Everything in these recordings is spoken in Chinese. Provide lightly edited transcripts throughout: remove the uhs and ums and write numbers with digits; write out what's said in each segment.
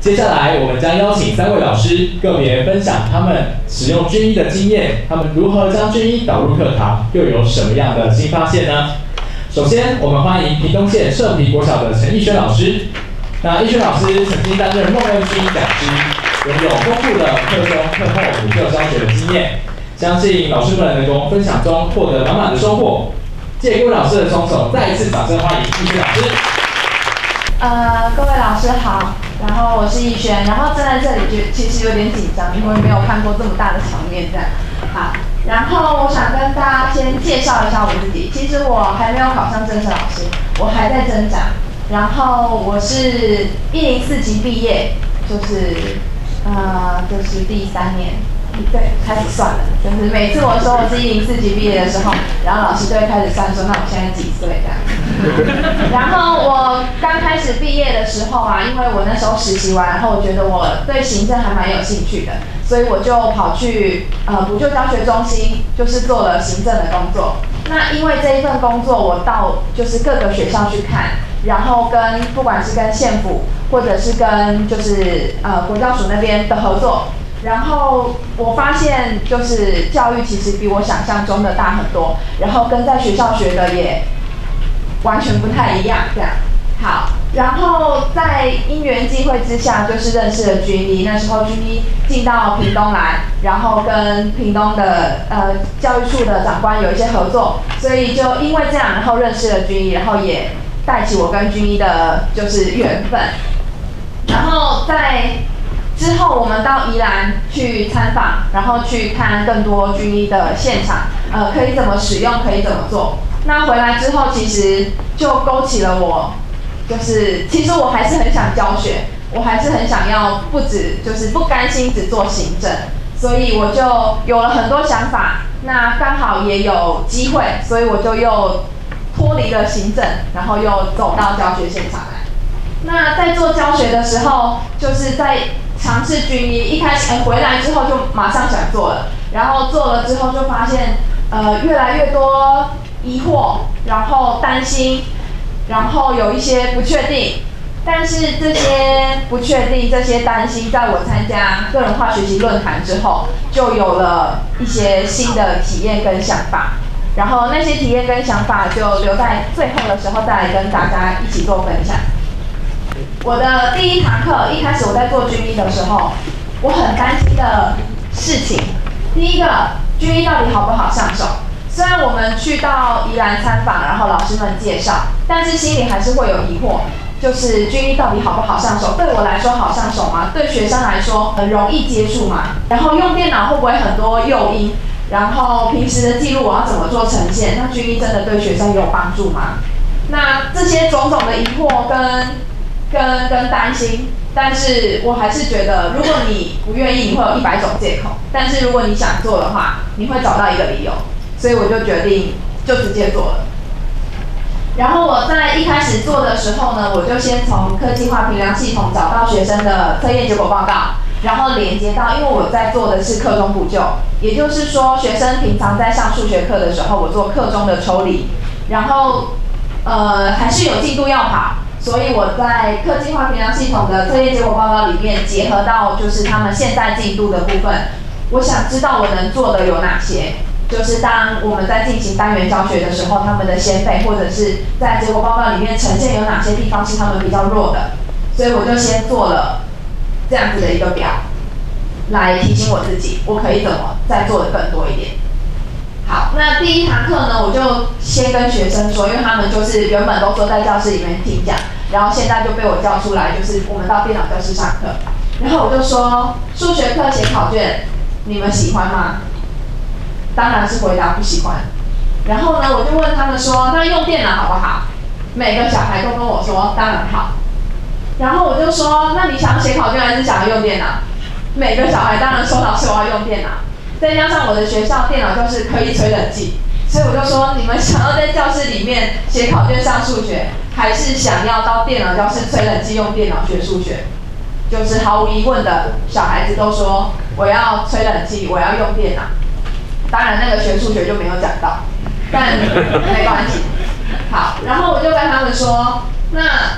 接下来，我们将邀请3位老师个别分享他们使用军医的经验，他们如何将军医导入课堂，又有什么样的新发现呢？首先，我们欢迎屏东县社皮国小的陈义轩老师。那义轩老师曾经担任梦恩军医讲师，拥有丰富的课中课后补课教学的经验，相信老师们能从分享中获得满满的收获。借各位老师的双手，再一次掌声欢迎义轩老师。 各位老师好，然后我是义轩，然后站在这里其实有点紧张，因为没有看过这么大的场面这样。好，然后我想跟大家先介绍一下我自己，其实我还没有考上正式老师，我还在挣扎。然后我是104级毕业，就是第3年。对，开始算了，就是每次我说我是104级毕业的时候，然后老师就会开始算说，那我现在几岁这样。然后我刚开始毕业的时候啊，因为我那时候实习完，然后我觉得我对行政还蛮有兴趣的，所以我就跑去补救教学中心，就是做了行政的工作。那因为这一份工作，我到就是各个学校去看，然后不管是跟县府或者是跟就是国教署那边的合作。然后我发现，就是教育其实比我想象中的大很多，然后跟在学校学的也完全不太一样，这样。好，然后在因缘际会之下，就是认识了军医。那时候军医进到屏东来，然后跟屏东的教育处的长官有一些合作，所以就因为这样，然后认识了军医，然后也带起我跟军医的就是缘分。然后之后，我们到宜兰去参访，然后去看更多军医的现场，可以怎么使用，可以怎么做。那回来之后，其实就勾起了我，就是其实我还是很想教学，我还是很想要就是不甘心只做行政，所以我就有了很多想法。那刚好也有机会，所以我就又脱离了行政，然后又走到教学现场来。那在做教学的时候，就是在尝试军医，一开始回来之后就马上想做了，然后做了之后就发现，越来越多疑惑，然后担心，然后有一些不确定，但是这些不确定、这些担心，在我参加个人化学习论坛之后，就有了一些新的体验跟想法，然后那些体验跟想法就留在最后的时候再来跟大家一起做分享。我的第一堂课，一开始我在做军医的时候，我很担心的事情，第一个，军医到底好不好上手？虽然我们去到宜兰参访，然后老师们介绍，但是心里还是会有疑惑，就是军医到底好不好上手？对我来说好上手吗？对学生来说很容易接触吗？然后用电脑会不会很多诱因？然后平时的记录我要怎么做呈现？那军医真的对学生有帮助吗？那这些种种的疑惑跟担心，但是我还是觉得，如果你不愿意，你会有100种借口；但是如果你想做的话，你会找到一个理由。所以我就决定就直接做了。然后我在一开始做的时候呢，我就先从科技化评量系统找到学生的测验结果报告，然后连接到，因为我在做的是课中补救，也就是说，学生平常在上数学课的时候，我做课中的抽离，然后还是有进度要跑。所以我在科技化评量系统的测验结果报告里面，结合到就是他们现在进度的部分，我想知道我能做的有哪些。就是当我们在进行单元教学的时候，他们的先辈或者是在结果报告里面呈现有哪些地方是他们比较弱的，所以我就先做了这样子的一个表，来提醒我自己，我可以怎么再做的更多一点。好，那第一堂课呢，我就先跟学生说，因为他们就是原本都坐在教室里面听讲，然后现在就被我叫出来，就是我们到电脑教室上课。然后我就说，数学课写考卷，你们喜欢吗？当然是回答不喜欢。然后呢，我就问他们说，那用电脑好不好？每个小孩都跟我说，当然好。然后我就说，那你想要写考卷还是想要用电脑？每个小孩当然说，老师我要用电脑。再加上我的学校电脑教室可以吹冷气，所以我就说，你们想要在教室里面写考卷上数学，还是想要到电脑教室吹冷气用电脑学数学？就是毫无疑问的，小孩子都说我要吹冷气，我要用电脑。当然那个学数学就没有讲到，但没关系。好，然后我就跟他们说，那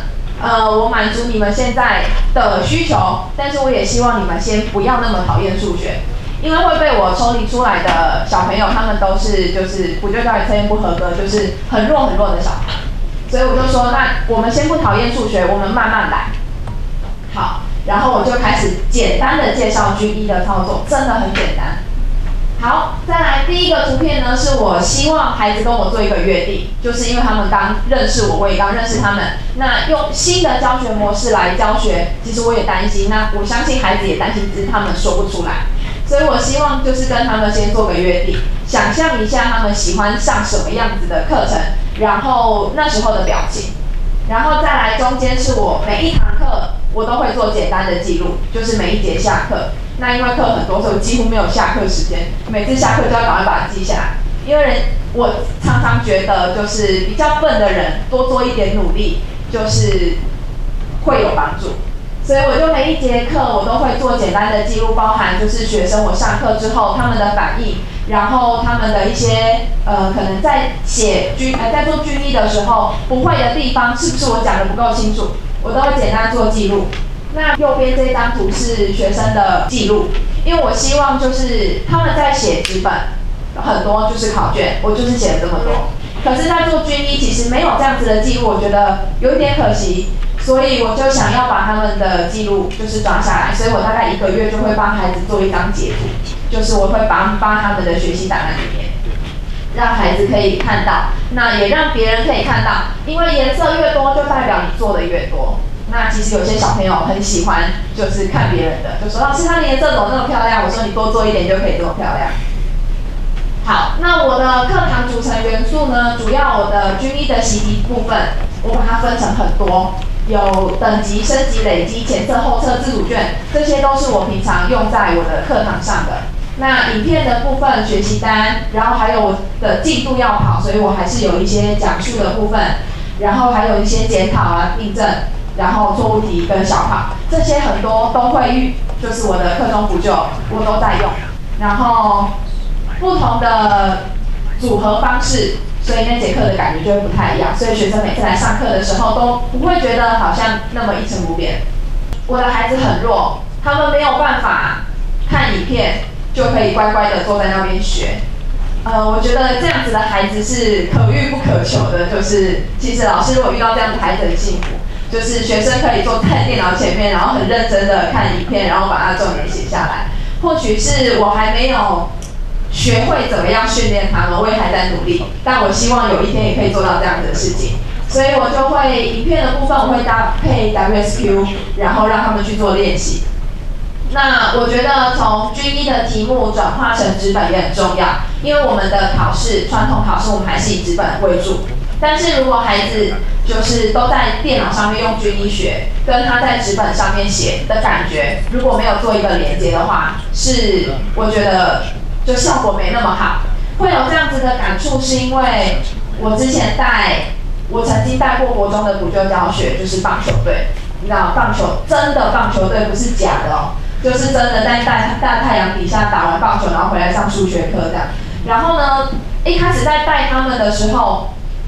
我满足你们现在的需求，但是我也希望你们先不要那么讨厌数学，因为会被我抽离出来的小朋友，他们都是就是补救教育测验不合格，就是很弱的小孩，所以我就说，那我们先不讨厌数学，我们慢慢来。好，然后我就开始简单的介绍军医的操作，真的很简单。好，再来第一个图片呢，是我希望孩子跟我做一个约定，就是因为他们刚认识我，我也刚认识他们，那用新的教学模式来教学，其实我也担心，那我相信孩子也担心，只是他们说不出来，所以我希望就是跟他们先做个约定，想象一下他们喜欢上什么样子的课程，然后那时候的表情，然后再来中间是我每一堂课我都会做简单的记录，就是每一节下课。那因为课很多，所以我几乎没有下课时间，每次下课就要赶快把它记下来。因为我常常觉得，就是比较笨的人多做一点努力，就是会有帮助。所以我就每一节课我都会做简单的记录，包含就是学生我上课之后他们的反应，然后他们的一些可能在在做军医的时候不会的地方，是不是我讲的不够清楚，我都会简单做记录。那右边这张图是学生的记录，因为我希望就是他们在写纸本，很多就是考卷，我就是写了这么多。可是，在做军医其实没有这样子的记录，我觉得有一点可惜，所以我就想要把他们的记录就是抓下来，所以我大概1个月就会帮孩子做一张截图，就是我会帮他们的学习档案里面，让孩子可以看到，那也让别人可以看到，因为颜色越多就代表你做的越多。那其实有些小朋友很喜欢，就是看别人的，就说老师他的颜色怎么那么漂亮？我说你多做一点就可以这么漂亮。好，那我的课堂组成元素呢，主要我的军医的习题部分，我把它分成很多，有等级、升级、累积、前测、后测、自主卷，这些都是我平常用在我的课堂上的。那影片的部分、学习单，然后还有我的进度要跑，所以我还是有一些讲述的部分，然后还有一些检讨啊、订正。然后错误题跟小考，这些很多都会就是我的课中补救，我都在用。然后不同的组合方式，所以那节课的感觉就会不太一样。所以学生每次来上课的时候都不会觉得好像那么一成不变。我的孩子很弱，他们没有办法看影片就可以乖乖的坐在那边学。我觉得这样子的孩子是可遇不可求的，就是其实老师如果遇到这样的孩子很幸福。就是学生可以坐在电脑前面，然后很认真的看影片，然后把它重点写下来。或许是我还没有学会怎么样训练他们，我也还在努力。但我希望有一天也可以做到这样子的事情。所以我就会影片的部分我会搭配 WSQ， 然后让他们去做练习。那我觉得从军医的题目转化成纸本也很重要，因为我们的考试传统考试我们还是以纸本为主。但是如果孩子就是都在电脑上面用军医学，跟他在纸本上面写的感觉，如果没有做一个连接的话，是我觉得就效果没那么好。会有这样子的感触，是因为我之前我曾经带过国中的补救教学，就是棒球队。你知道棒球真的棒球队不是假的哦，就是真的在大太阳底下打完棒球，然后回来上数学课这样。然后呢，一开始在带他们的时候。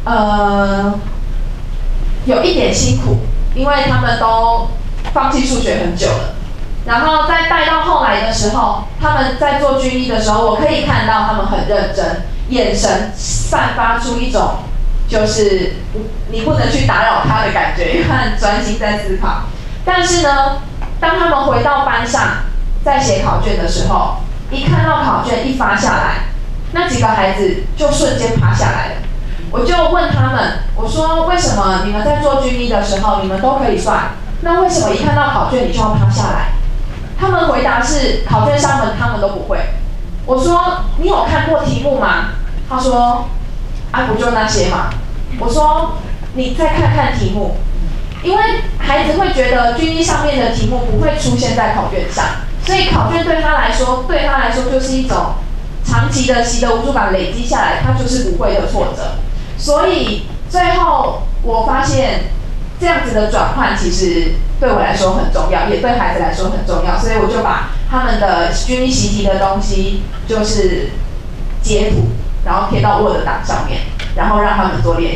有一点辛苦，因为他们都放弃数学很久了。然后在带到后来的时候，他们在做军医的时候，我可以看到他们很认真，眼神散发出一种就是你不能去打扰他的感觉，因为他很专心在思考。但是呢，当他们回到班上在写考卷的时候，一看到考卷一发下来，那几个孩子就瞬间趴下来了。我就问他们，我说为什么你们在做军医的时候，你们都可以算，那为什么一看到考卷你就要趴下来？他们回答是考卷上他们都不会。我说你有看过题目吗？他说不就那些嘛。我说你再看看题目，因为孩子会觉得军医上面的题目不会出现在考卷上，所以考卷对他来说就是一种长期的习得无助感累积下来，他就是不会的挫折。所以最后我发现这样子的转换其实对我来说很重要，也对孩子来说很重要，所以我就把他们的军医习题的东西就是截图，然后贴到 Word 档上面，然后让他们做练习。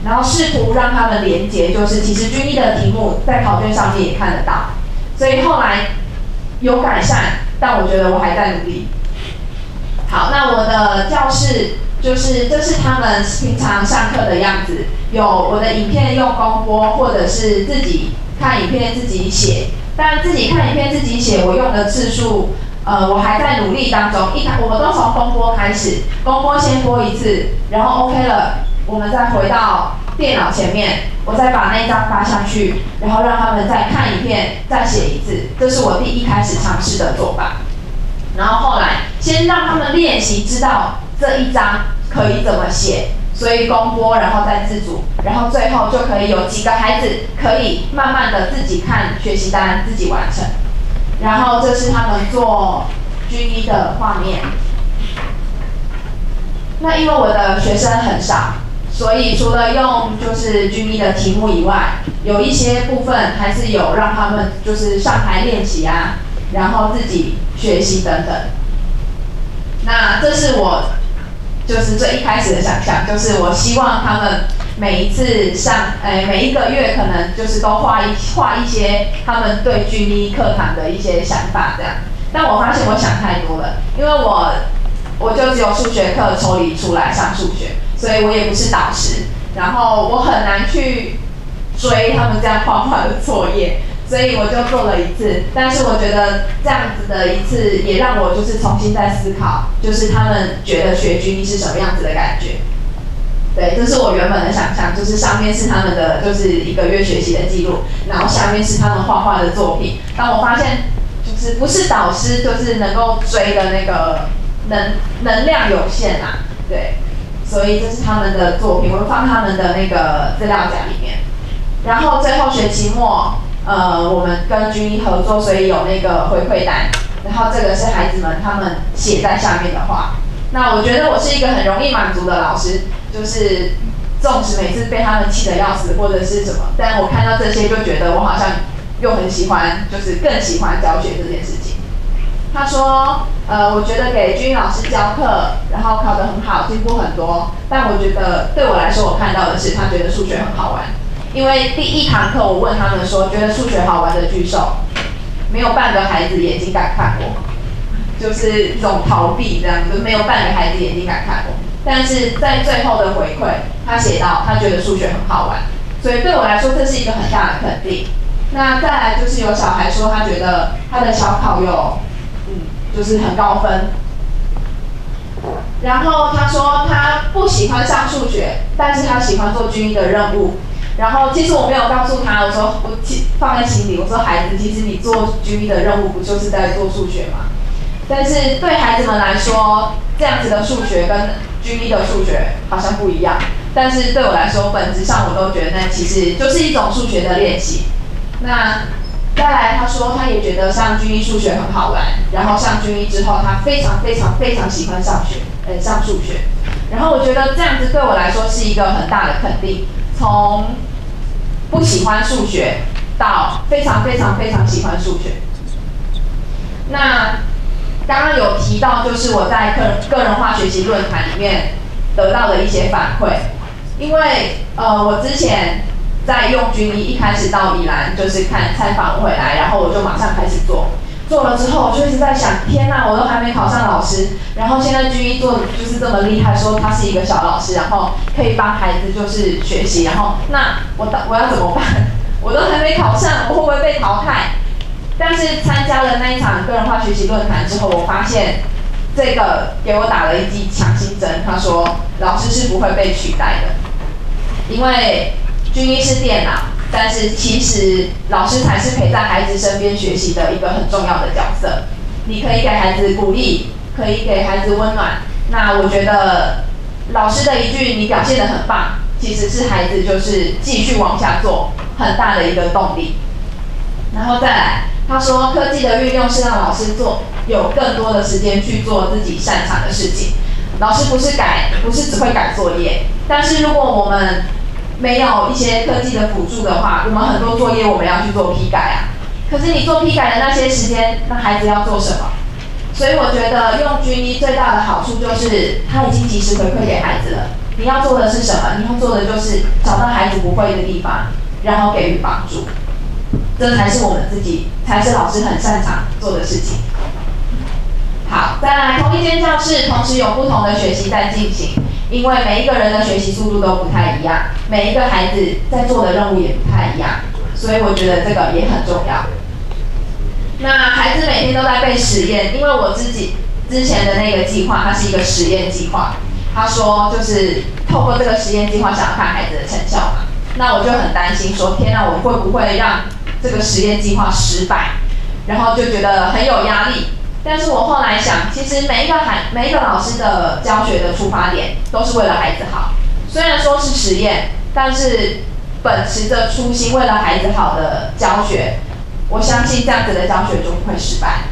然后试图让他们连结，就是其实军医的题目在考卷上面也看得到，所以后来有改善，但我觉得我还在努力。好，那我的教室就是这是他们平常上课的样子，有我的影片用公播，或者是自己看影片自己写。但自己看影片自己写，我用的次数，我还在努力当中。我们都从公播开始，公播先播一次，然后 OK 了，我们再回到电脑前面，我再把那一张发下去，然后让他们再看影片，再写一次。这是我第一开始尝试的做法。然后后来先让他们练习，知道这一章可以怎么写。所以公播，然后再自主，然后最后就可以有几个孩子可以慢慢的自己看学习单，自己完成。然后这是他们做军医的画面。那因为我的学生很少，所以除了用就是军医的题目以外，有一些部分还是有让他们就是上台练习啊，然后自己学习等等。那这是我就是最一开始的想象，就是我希望他们每一次每一个月可能就是都画一些他们对军医课堂的一些想法这样。但我发现我想太多了，因为我就只有数学课抽离出来上数学，所以我也不是导师，然后我很难去追他们这样画画的作业。所以我就做了一次，但是我觉得这样子的一次也让我就是重新再思考，就是他们觉得学军医是什么样子的感觉。对，这是我原本的想象，就是上面是他们的就是一个月学习的记录，然后下面是他们画画的作品。但我发现就是不是导师就是能够追的那个能量有限啊，对，所以这是他们的作品，我会放他们的那个资料夹里面。然后最后学期末。我们跟军医合作，所以有那个回馈单，然后这个是孩子们他们写在下面的话。那我觉得我是一个很容易满足的老师，就是纵使每次被他们气得要死或者是什么，但我看到这些就觉得我好像又很喜欢，就是更喜欢教学这件事情。他说，我觉得给军医老师教课，然后考得很好，进步很多，但我觉得对我来说，我看到的是他觉得数学很好玩。因为第一堂课我问他们说，觉得数学好玩的举手，没有半个孩子眼睛敢看我，就是一种逃避这样子，没有半个孩子眼睛敢看我。但是在最后的回馈，他写到他觉得数学很好玩，所以对我来说这是一个很大的肯定。那再来就是有小孩说他觉得他的小考有，就是很高分。然后他说他不喜欢上数学，但是他喜欢做军医的任务。然后其实我没有告诉他，我说我放在心里，我说孩子，其实你做军医的任务不就是在做数学吗？但是对孩子们来说，这样子的数学跟军医的数学好像不一样。但是对我来说，本质上我都觉得那其实就是一种数学的练习。那再来，他说他也觉得上军医数学很好玩，然后上军医之后，他非常非常非常喜欢上数学。然后我觉得这样子对我来说是一个很大的肯定。从不喜欢数学到非常非常非常喜欢数学。那刚刚有提到，就是我在个人化学习论坛里面得到的一些反馈，因为我之前在用军医一开始到宜兰就是参访回来，然后我就马上开始做了之后，我就一直在想，天哪，我都还没考上老师，然后现在军医做就是这么厉害，说他是一个小老师，然后可以帮孩子就是学习，然后那我要怎么办？我都还没考上，我会不会被淘汰？但是参加了那一场个人化学习论坛之后，我发现这个给我打了一剂强心针，他说老师是不会被取代的，因为军医是电脑。但是其实老师才是陪在孩子身边学习的一个很重要的角色。你可以给孩子鼓励，可以给孩子温暖。那我觉得老师的一句"你表现得很棒"，其实是孩子就是继续往下做很大的一个动力。然后再来，他说科技的运用是让老师有更多的时间去做自己擅长的事情。老师不是只会改作业，但是如果我们没有一些科技的辅助的话，我们很多作业我们要去做批改啊。可是你做批改的那些时间，那孩子要做什么？所以我觉得用军医最大的好处就是他已经及时回馈给孩子了。 你要做的是什么？你要做的就是找到孩子不会的地方，然后给予帮助。这才是我们自己，才是老师很擅长做的事情。好，再来，同一间教室，同时有不同的学习在进行，因为每一个人的学习速度都不太一样，每一个孩子在做的任务也不太一样，所以我觉得这个也很重要。那孩子每天都在被实验，因为我自己之前的那个计划，它是一个实验计划。他说就是透过这个实验计划，想要看孩子的成效嘛。那我就很担心说，天哪，我会不会让这个实验计划失败？然后就觉得很有压力。但是我后来想，其实每一个老师的教学的出发点都是为了孩子好。虽然说是实验，但是秉持着初心，为了孩子好的教学，我相信这样子的教学就不会失败。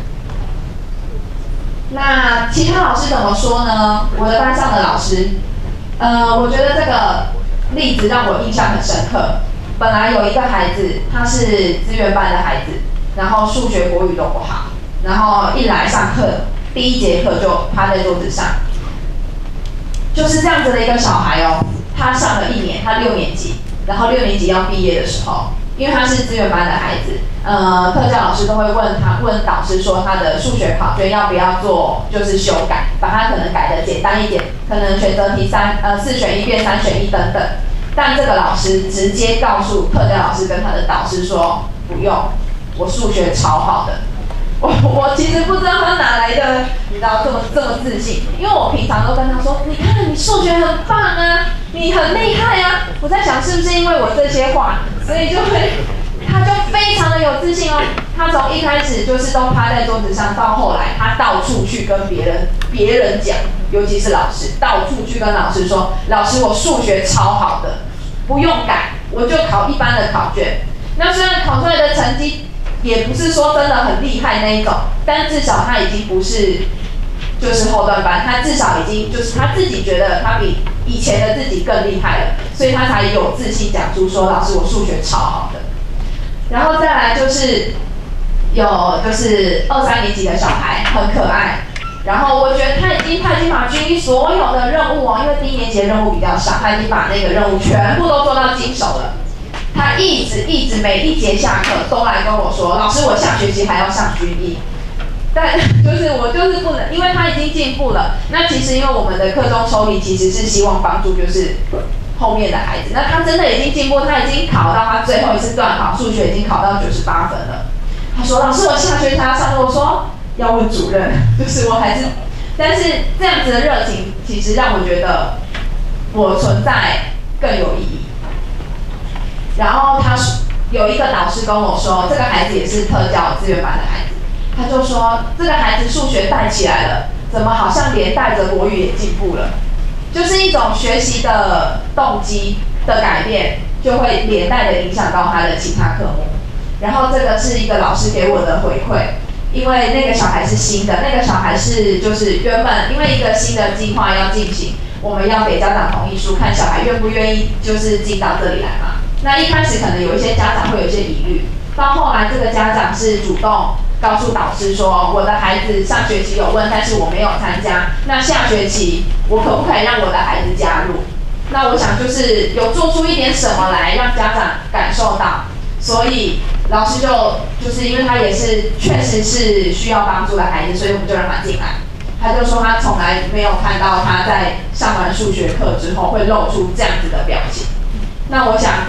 那其他老师怎么说呢？我的班上的老师，我觉得这个例子让我印象很深刻。本来有一个孩子，他是资源班的孩子，然后数学、国语都不好，然后一来上课，第一节课就趴在桌子上，就是这样子的一个小孩哦。他上了1年，他6年级，然后6年级要毕业的时候，因为他是资源班的孩子，特教老师都会问导师说他的数学考卷要不要做就是修改，把它可能改得简单一点，可能选择题4选1变3选1等等。但这个老师直接告诉特教老师跟他的导师说不用，我数学超好的。我其实不知道他哪来的，你知道这么自信，因为我平常都跟他说，你看你数学很棒啊，你很厉害啊。我在想是不是因为我这些话，所以他就非常的有自信哦。他从一开始就是都趴在桌子上，到后来他到处去跟别人讲，尤其是老师，到处去跟老师说，老师我数学超好的，不用改，我就考一般的考卷。那虽然考出来的成绩也不是说真的很厉害那一种，但至少他已经不是就是后段班，他至少已经就是他自己觉得他比以前的自己更厉害了，所以他才有自信讲出说老师我数学超好的。然后再来就是有就是2、3年级的小孩很可爱，然后我觉得他已经把军医所有的任务因为低年级的任务比较少，他已经把那个任务全部都做到经手了。他一直每一节下课都来跟我说，老师我下学期还要上军医。但就是我就是不能，因为他已经进步了。那其实因为我们的课中抽离其实是希望帮助就是后面的孩子，那他真的已经进步，他已经考到他最后一次段考数学已经考到98分了。他说老师我下学期还要上课，我说要问主任，就是我还是，但是这样子的热情其实让我觉得我存在更有意义。然后他有一个导师跟我说，这个孩子也是特教资源班的孩子，他就说这个孩子数学带起来了，怎么好像连带着国语也进步了？就是一种学习的动机的改变，就会连带的影响到他的其他科目。然后这个是一个老师给我的回馈，因为那个小孩是新的，那个小孩是就是原本因为一个新的计划要进行，我们要给家长同意书，看小孩愿不愿意就是进到这里来嘛。那一开始可能有一些家长会有一些疑虑，到后来这个家长是主动告诉导师说，我的孩子上学期有问，但是我没有参加，那下学期我可不可以让我的孩子加入？那我想就是有做出一点什么来让家长感受到，所以老师就是因为他也是确实是需要帮助的孩子，所以我们就让他进来。他就说他从来没有看到他在上完数学课之后会露出这样子的表情。那我想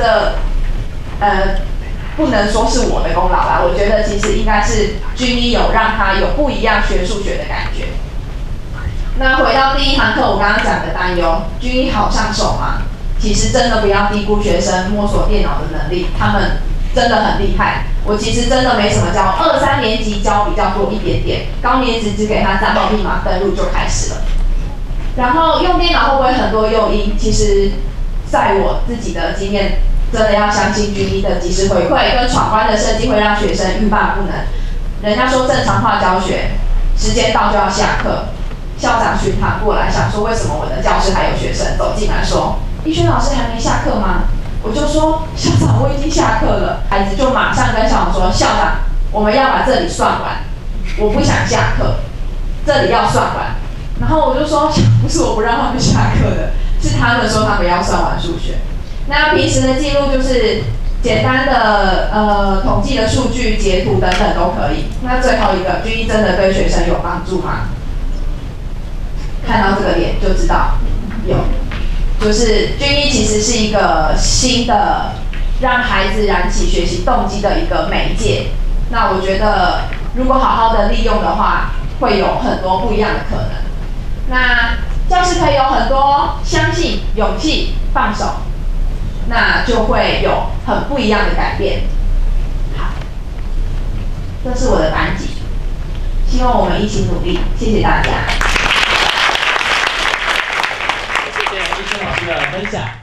不能说是我的功劳啦，我觉得其实应该是军医有让他有不一样学数学的感觉。那回到第一堂课，我刚刚讲的担忧，军医好上手吗？其实真的不要低估学生摸索电脑的能力，他们真的很厉害。我其实真的没什么教，2、3年级教比较多一点点，高年级只给他3号密码登录就开始了。然后用电脑会不会很多诱因？其实在我自己的经验，真的要相信军医的及时回馈跟闯关的设计会让学生欲罢不能。人家说正常化教学，时间到就要下课。校长巡堂过来，想说为什么我的教室还有学生走进来说，一轩老师还没下课吗？我就说校长我已经下课了。孩子就马上跟校长说，校长我们要把这里算完，我不想下课，这里要算完。然后我就说不是我不让他们下课的， 是他们说他们要算完数学。那平时的记录就是简单的统计的数据、截图等等都可以。那最后一个，均一真的对学生有帮助吗？看到这个脸就知道有，就是均一其实是一个新的让孩子燃起学习动机的一个媒介。那我觉得如果好好的利用的话，会有很多不一样的可能。那教室可以有很多相信、勇气、放手，那就会有很不一样的改变。好，这是我的班级，希望我们一起努力，谢谢大家。 谢谢医生老师的分享。